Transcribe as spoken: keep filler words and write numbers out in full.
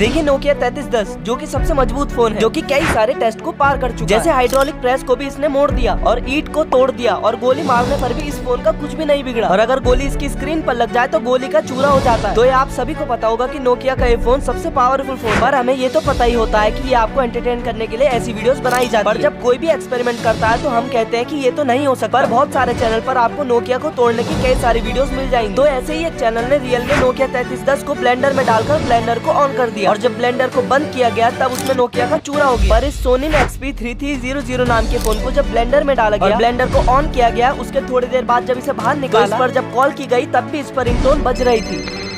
देखिए नोकिया तैतीस दस जो कि सबसे मजबूत फोन है, जो कि कई सारे टेस्ट को पार कर चुका है। जैसे हाइड्रोलिक प्रेस को भी इसने मोड़ दिया और ईंट को तोड़ दिया और गोली मारने पर भी इस फोन का कुछ भी नहीं बिगड़ा। और अगर गोली इसकी स्क्रीन पर लग जाए तो गोली का चूरा हो जाता है। तो ये आप सभी को पता होगा कि नोकिया का ये फोन सबसे पावरफुल फोन। पर हमें ये तो पता ही होता है कि ये आपको एंटरटेन करने के लिए ऐसी वीडियोस बनाई जाती है। पर जब कोई भी एक्सपेरिमेंट करता है तो हम कहते हैं कि ये तो नहीं हो सकता। पर बहुत सारे चैनल पर आपको नोकिया को तोड़ने की कई सारी वीडियोस मिल जाएंगी। तो ऐसे ही एक चैनल ने रियल में नोकिया तैतीस दस को ब्लेंडर में डालकर ब्लेंडर को ऑन कर दिया और जब ब्लेंडर को बंद किया गया तब उसमें नोकिया का चूरा हो गया। पर इस सोनी ने X P three three zero zero नाम के फोन को जब ब्लेंडर में डाला गया और ब्लेंडर को ऑन किया गया, उसके थोड़ी देर बाद जब इसे बाहर निकाला, तो इस पर जब कॉल की गई तब भी इस पर रिंगटोन बज रही थी।